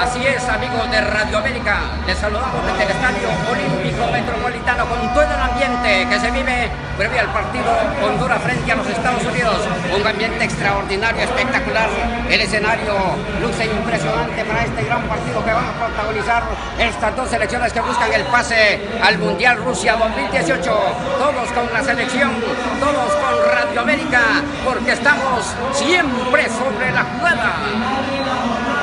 Así es, amigos de Radio América, les saludamos desde el Estadio Olímpico Metropolitano con todo el ambiente que se vive previo al partido Honduras frente a los Estados Unidos. Un ambiente extraordinario, espectacular. El escenario luce impresionante para este gran partido que van a protagonizar estas dos selecciones que buscan el pase al Mundial Rusia 2018. Todos con la selección, todos con Radio América, porque estamos siempre sobre la jugada.